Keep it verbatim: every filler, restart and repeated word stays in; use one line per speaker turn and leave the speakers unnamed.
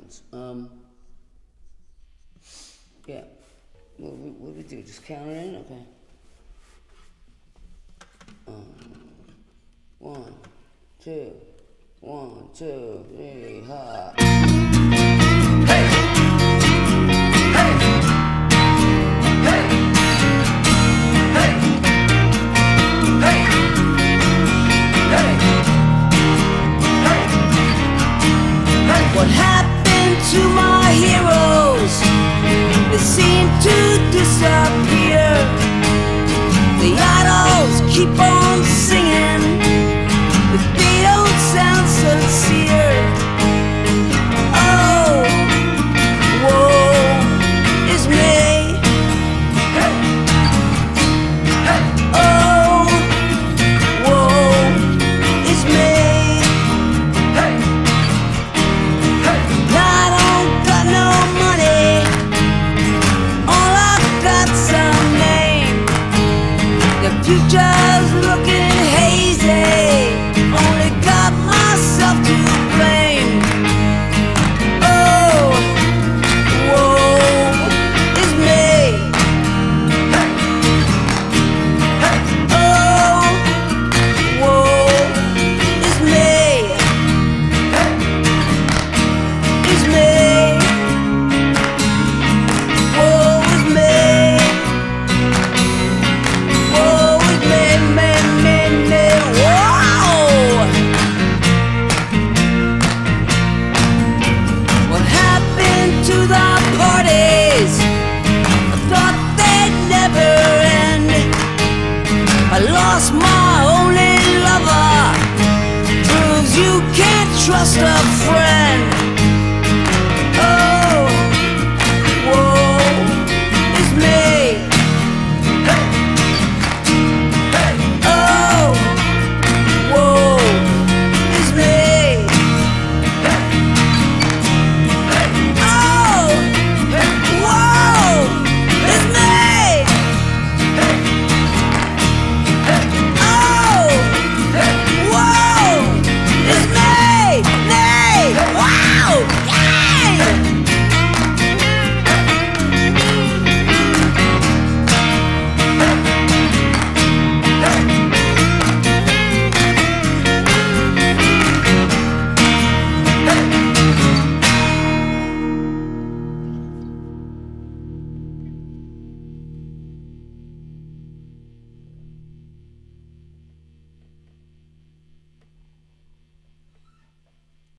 ones. Um, yeah. What, what, what do we do? Just count it in? Okay. Um, one, two, one, two, three, ha. Hey! Hey! Hey! Hey! Hey! Hey! Hey! Hey! What happened to my heroes? They seem to disappear. The idols keep on singing.